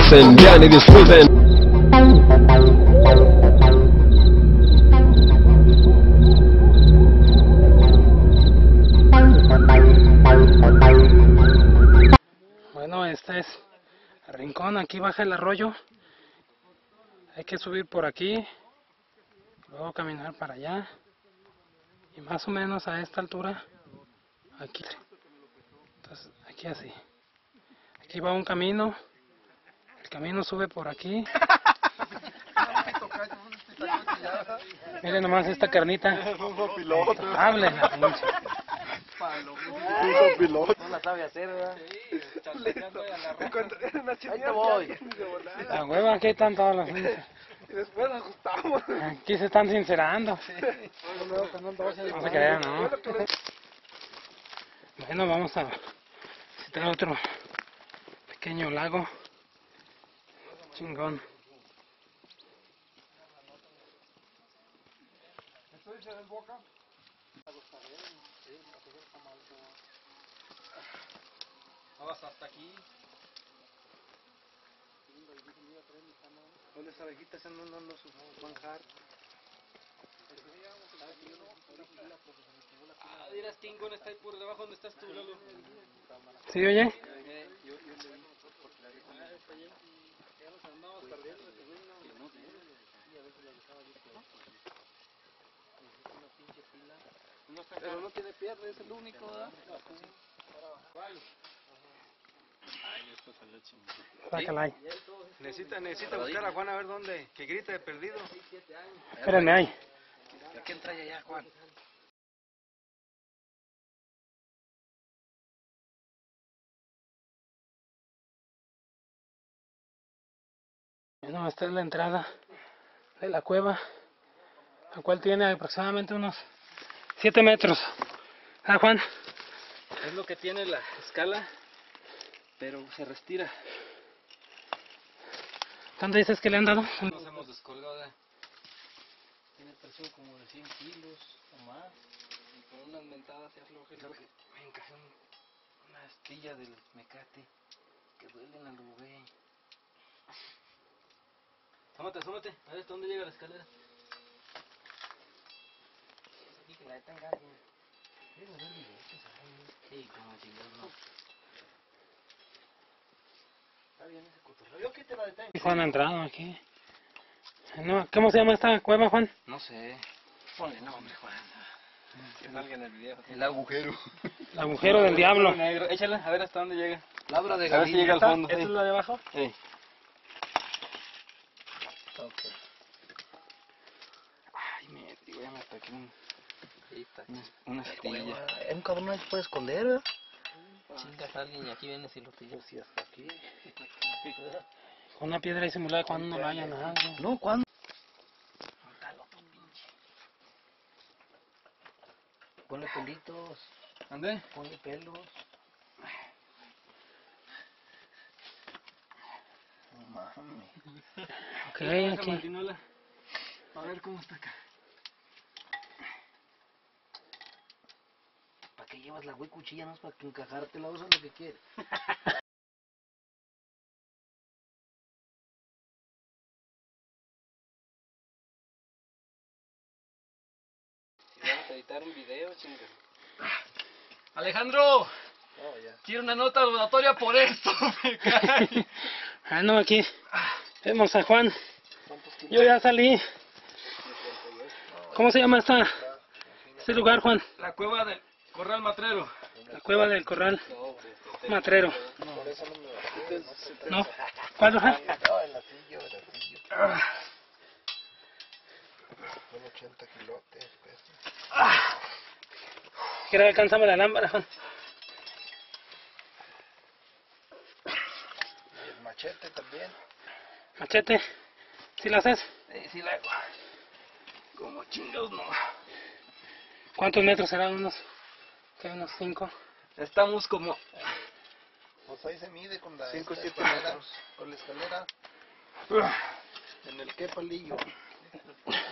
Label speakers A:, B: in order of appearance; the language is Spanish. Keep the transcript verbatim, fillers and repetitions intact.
A: Gocen, vean y disfruten.
B: Bueno, este es el rincón, aquí baja el arroyo. Hay que subir por aquí, luego caminar para allá. Y más o menos a esta altura, aquí. Entonces, aquí así. Aquí va un camino. El camino sube por aquí. Miren nomás esta carnita. Hable la pinche.
C: No la sabe hacer, ¿verdad?
D: Ahí te voy.
B: La hueva, aquí están todas las pinches.
D: Y después ajustamos.
B: Aquí se están sincerando. No se crean, ¿no? Bueno, vamos a visitar otro pequeño lago. Chingón.
C: Vamos hasta aquí. Las abejitas andan dando su manjar. Ah, dirás King está ahí por debajo donde estás tú, Lalo.
B: ¿Sí, oye?
C: Pero no tiene pierna, es el único, ¿verdad? Ay, esto salió chingón.
B: Sácala ahí.
C: Necesita, necesita buscar a Juan a ver dónde. Que grite de perdido.
B: Espérenme ahí.
C: ¿A quién trae allá, Juan?
B: Bueno, esta es la entrada de la cueva, la cual tiene aproximadamente unos siete metros. Ah, Juan.
C: Es lo que tiene la escala, pero se respira.
B: ¿Cuánto dices que le han dado?
C: Nos hemos descolgado de... Tiene presión como de cien kilos o más. Y con unas mentadas se afloja. Creo que me encajé un, una astilla del mecate que duele en el rubé. Asómate, asómate. A ver hasta dónde llega la escalera. Es aquí que la de tan grande. Debe haber billetes ahí. Sí, como chingados no. Está bien ese cotorreo. Yo que te la detengo.
B: Juan ha entrado aquí. No, ¿cómo se llama esta cueva, Juan?
C: No sé. Ponle nombre, Juan. Que salga en el video. El agujero.
B: El agujero del diablo.
C: Negro. Échala, a ver hasta dónde llega.
D: Labra de
C: A ver si llega al fondo.
B: ¿Esta es la de abajo?
C: Sí. Okay. Ay, me digo, ya me ataqué un, una, una astilla.
D: Un cabrón no se puede esconder, ¿verdad?
C: Chingas a alguien y aquí vienes y lo pillas.
D: Sí, hasta aquí.
B: Con una piedra disimulada cuando no lo haya nada.
D: No, ¿cuándo? Ponle pelitos.
C: ¿Ande?
D: Ponle pelos. No mames.
B: Ok,
C: Esa
B: aquí.
C: martinola. A ver cómo está acá.
D: ¿Para qué llevas la güey cuchilla? No es para que encajarte la usa lo que quieres.
C: Si vamos a editar un video, chinga. Alejandro,
D: No, ya.
C: quiero una nota laboratoria por esto, me cae.
B: Ah, no, aquí. Vemos a Juan. Yo ya salí. ¿Cómo se llama esta, este lugar, Juan?
C: La cueva del Corral Matrero.
B: La cueva del Corral Matrero. ¿No? ¿Cuál, Juan?
D: No, el latillo, el latillo. Son ochenta kilotes, pesos.
B: Quiero alcanzarme la lámpara, Juan.
D: Y el machete también.
B: Machete. ¿Sí la haces?
C: Sí, sí la hago. Como chingados no.
B: ¿Cuántos metros serán? Unos, ¿qué? Unos cinco.
C: Estamos como
D: Pues ahí se mide con la
C: cinco o
D: esta
C: siete
D: escalera,
C: metros.
D: con la escalera. En el qué palillo.